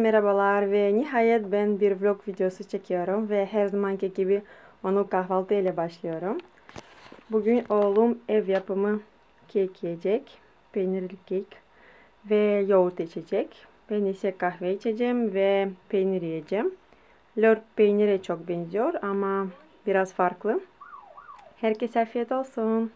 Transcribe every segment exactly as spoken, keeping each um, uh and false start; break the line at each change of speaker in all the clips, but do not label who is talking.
merhabalar ve nihayet ben bir vlog videosu çekiyorum ve her zamanki gibi onu kahvaltı ile başlıyorum. Bugün oğlum ev yapımı kek yiyecek, peynirli kek ve yoğurt içecek. Ben ise kahve içeceğim ve peynir yiyeceğim. Lord peynire çok benziyor ama biraz farklı. Herkese afiyet olsun.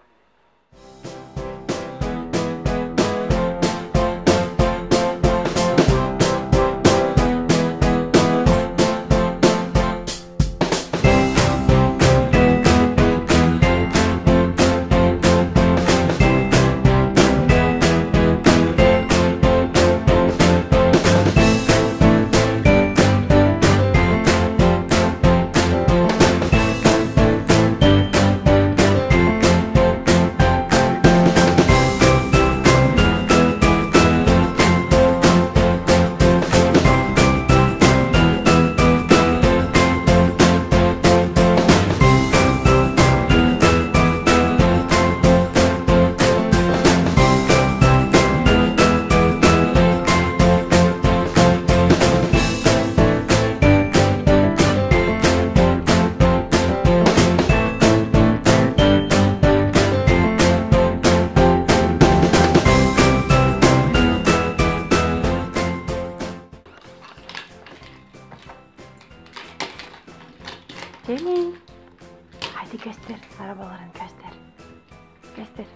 Gelin. Haydi göster. Arabaların göster. Göster.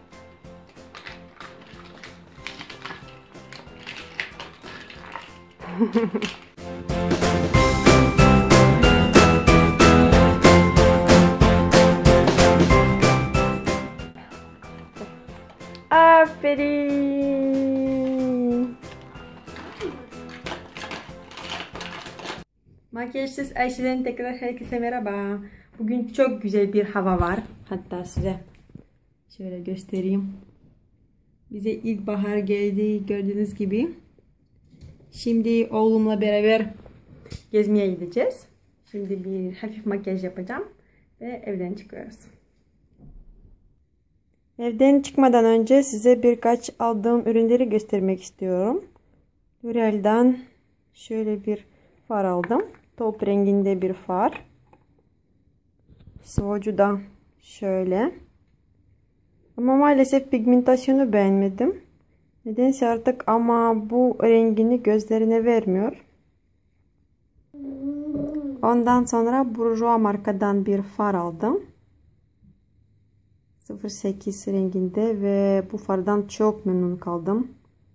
Aferin. Makyajsız Ayşe'den tekrar herkese merhaba. Bugün çok güzel bir hava var. Hatta size şöyle göstereyim. Bize ilkbahar geldi gördüğünüz gibi. Şimdi oğlumla beraber gezmeye gideceğiz. Şimdi bir hafif makyaj yapacağım ve evden çıkıyoruz. Evden çıkmadan önce size birkaç aldığım ürünleri göstermek istiyorum. L'Oreal'dan şöyle bir far aldım. Top renginde bir far. Swatch'u da şöyle. Ama maalesef pigmentasyonu beğenmedim. Nedense artık ama bu rengini gözlerine vermiyor. Ondan sonra Bourjois markadan bir far aldım. sıfır sekiz renginde ve bu fardan çok memnun kaldım.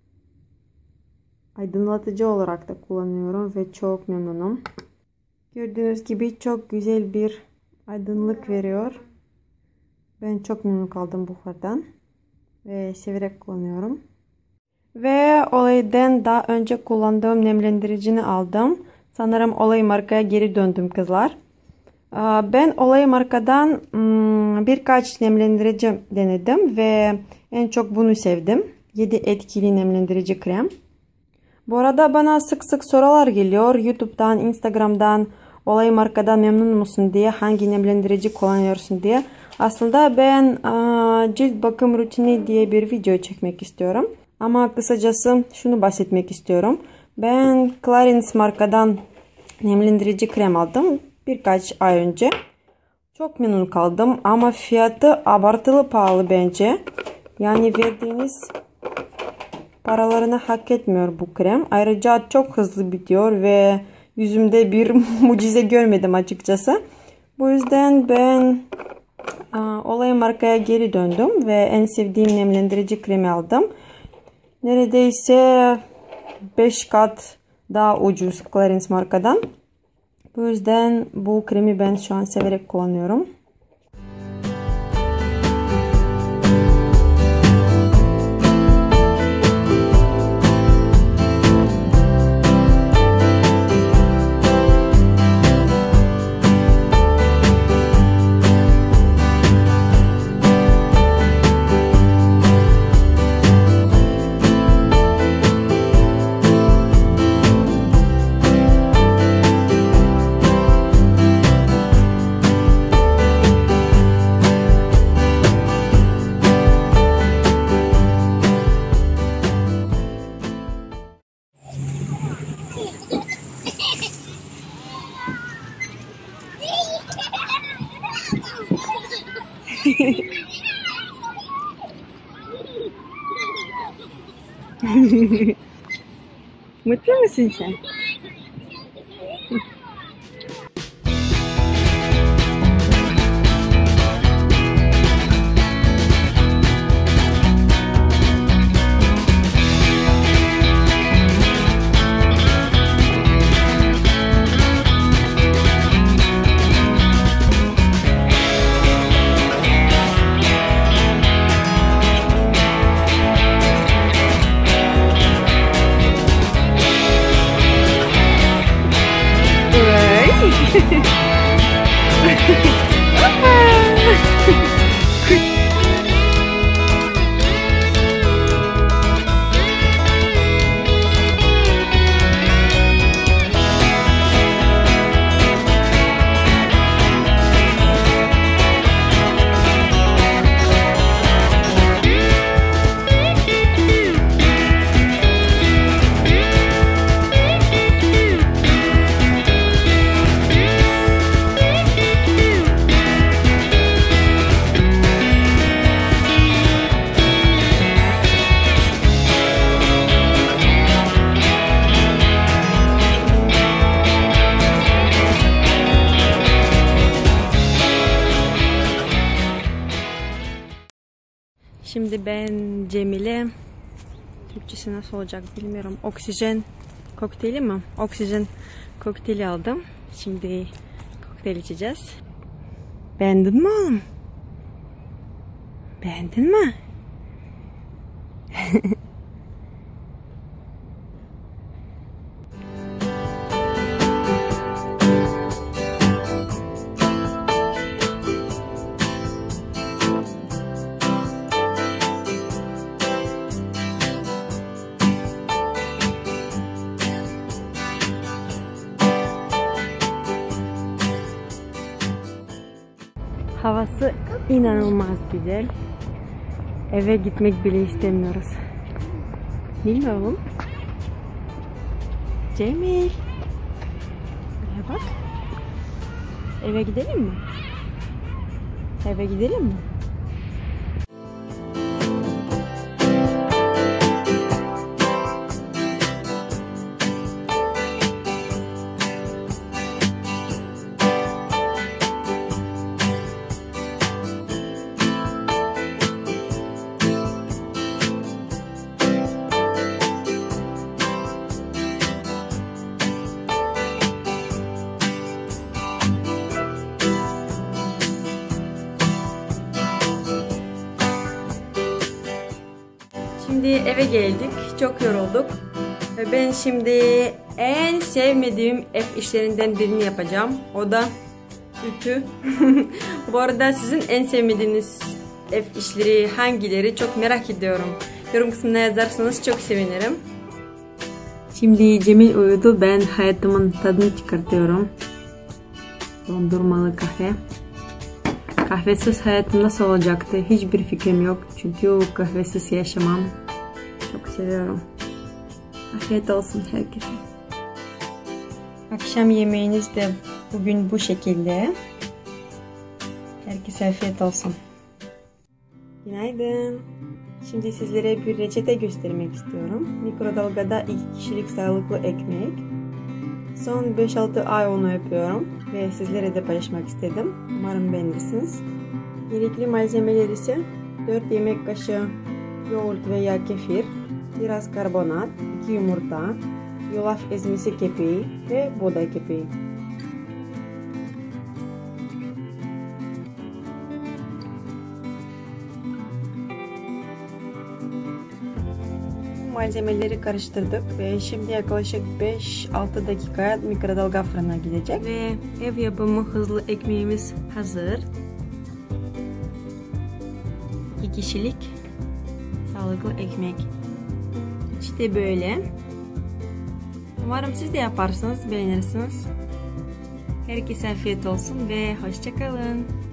Aydınlatıcı olarak da kullanıyorum ve çok memnunum. Gördüğünüz gibi çok güzel bir aydınlık veriyor. Ben çok memnun kaldım bu fardan ve severek kullanıyorum. Ve Olay'den daha önce kullandığım nemlendiricini aldım. Sanırım Olay markaya geri döndüm kızlar. Ben Olay markadan birkaç nemlendirici denedim ve en çok bunu sevdim. yedi etkili nemlendirici krem. Bu arada bana sık sık sorular geliyor. YouTube'dan, Instagram'dan Olay markadan memnun musun diye, hangi nemlendirici kullanıyorsun diye. Aslında ben a, cilt bakım rutini diye bir video çekmek istiyorum. Ama kısacası şunu bahsetmek istiyorum. Ben Clarins markadan nemlendirici krem aldım birkaç ay önce. Çok memnun kaldım ama fiyatı abartılı pahalı bence. Yani verdiğiniz paralarını hak etmiyor bu krem. Ayrıca çok hızlı bitiyor ve yüzümde bir mucize görmedim açıkçası. Bu yüzden ben a, Olay markaya geri döndüm ve en sevdiğim nemlendirici kremi aldım. Neredeyse beş kat daha ucuz Clarins markadan. Bu yüzden bu kremi ben şu an severek kullanıyorum. Mutlu musun sen? Şimdi ben Cemile, Türkçesi nasıl olacak bilmiyorum. Oksijen kokteyli mi? Oksijen kokteyli aldım. Şimdi kokteyl içeceğiz. Beğendin mi oğlum? Beğendin mi? Havası inanılmaz güzel. Eve gitmek bile istemiyoruz. Bilmiyorum. Cemil. Buraya bak. Eve gidelim mi? Eve gidelim mi? Şimdi eve geldik. Çok yorulduk. Ben şimdi en sevmediğim ev işlerinden birini yapacağım. O da ütü. Bu arada sizin en sevmediğiniz ev işleri hangileri çok merak ediyorum. Yorum kısmına yazarsanız çok sevinirim. Şimdi Cemil uyudu. Ben hayatımın tadını çıkartıyorum. Dondurmalı kahve. Kahvesiz hayatım nasıl olacaktı? Hiçbir fikrim yok. Çünkü kahvesiz yaşamam. Çok seviyorum. Afiyet olsun herkese. Akşam yemeğiniz de bugün bu şekilde. Herkese afiyet olsun. Günaydın. Şimdi sizlere bir reçete göstermek istiyorum. Mikrodalgada iki kişilik sağlıklı ekmek. Son beş altı ay onu yapıyorum ve sizlere de paylaşmak istedim. Umarım beğenirsiniz. Gerekli malzemeler ise dört yemek kaşığı yoğurt veya kefir, biraz karbonat, iki yumurta, yulaf ezmesi kepeği ve buğday kepeği. Malzemeleri karıştırdık ve şimdi yaklaşık beş altı dakika mikrodalga fırına gidecek. Ve ev yapımı hızlı ekmeğimiz hazır. iki kişilik sağlıklı ekmek. İşte böyle. Umarım siz de yaparsınız, beğenirsiniz. Herkese afiyet olsun ve hoşça kalın.